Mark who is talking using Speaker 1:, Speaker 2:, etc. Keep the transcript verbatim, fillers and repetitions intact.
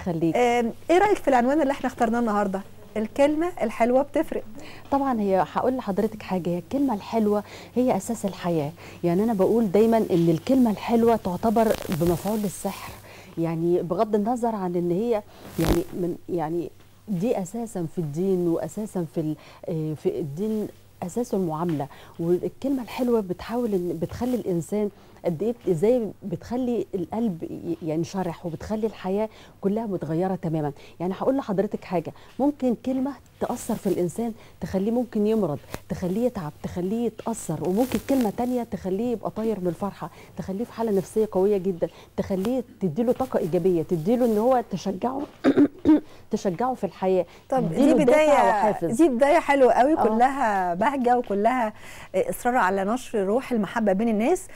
Speaker 1: يخليك.
Speaker 2: آه ايه رايك في العنوان اللي احنا اخترناه النهارده؟ الكلمه الحلوه بتفرق.
Speaker 1: طبعا هي هقول لحضرتك حاجه، هي الكلمه الحلوه هي اساس الحياه. يعني انا بقول دايما ان الكلمه الحلوه تعتبر بمفعول السحر، يعني بغض النظر عن ان هي يعني من يعني دي اساسا في الدين، واساسا في في الدين اساس المعامله. والكلمه الحلوه بتحاول ان بتخلي الانسان قد ايه، ازاي بتخلي القلب ينشرح، وبتخلي الحياه كلها متغيره تماما. يعني هقول لحضرتك حاجه، ممكن كلمه تاثر في الانسان تخليه ممكن يمرض، تخليه يتعب، تخليه يتاثر. وممكن كلمه تانية تخليه يبقى طاير من الفرحه، تخليه في حاله نفسيه قويه جدا، تخليه تديله طاقه ايجابيه، تديله ان هو تشجعه تشجعه في الحياه.
Speaker 2: طب دي بدايه دي بدايه حلوه قوي، كلها بهجه وكلها اصرار على نشر روح المحبه بين الناس.